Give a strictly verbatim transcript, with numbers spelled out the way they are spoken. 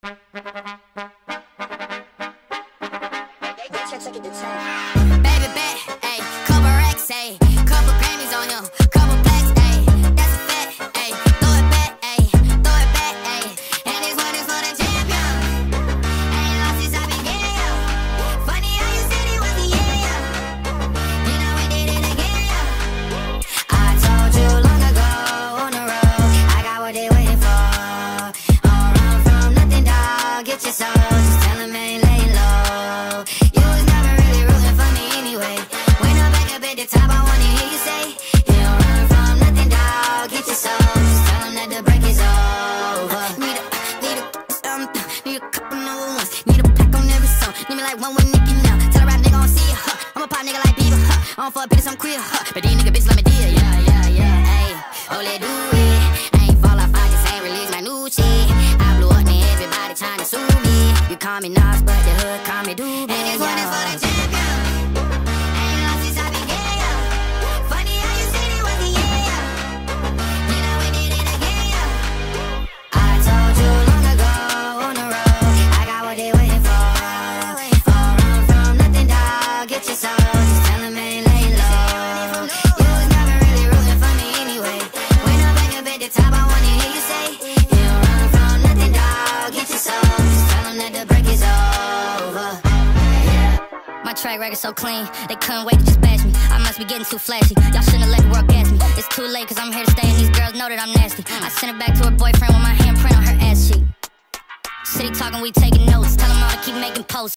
Baby bet, ayy, couple racks, ayy, couple Grammys on him, couple plaques, ayy, that's a fact, ayy, throw it back, ayy, throw it back, ayy, and this one is for the champion. Ain't lost since I began, yeah. Funny how you said it was the year, yeah. You know we did it again, yeah. I told you long ago on the road, I got what they waiting for. Don't run from nothing, dog, get your soul, just tell them ain't laying low. You was never really rooting for me anyway. When I'm back up at the top, I wanna hear you say, you don't run from nothing, dog, get your soul, just tell them that the break is over. Need a, need a, um, need a couple number ones, need a pack on every song, need me like one with Nicki now. Tell a rap nigga I don't see ya, huh. I'm a pop nigga like Bieber, huh. I don't fuck bitches, I'm queer, huh. But these nigga bitches let me deal, yeah, yeah, yeah, ayy. Oh, let do it. I ain't fall off, I just ain't release my new shit. I blew up and everybody trying to sue me. You call me Nas, but the hood call me Doobie. And this one is for the champion. Ain't lost since I began, yeah. Funny how you said it was the year, yeah. You know we did it again, yeah. I told you long ago on the road, I got what they waiting for. Don't run from nothing, dog, get your soul, just tell them ain't laying low. You was never really rooting for me anyway. When I'm back up at the top, I wanna hear you say, you don't run from nothing, dog, get your soul, just tell them that the break is over. My track record so clean, they couldn't wait to just bash me. I must be getting too flashy, y'all shouldn't have let the world gas me. It's too late cause I'm here to stay and these girls know that I'm nasty. I sent it back to her boyfriend with my handprint on her ass cheek. City talking, we taking notes, tell them all to keep making posts.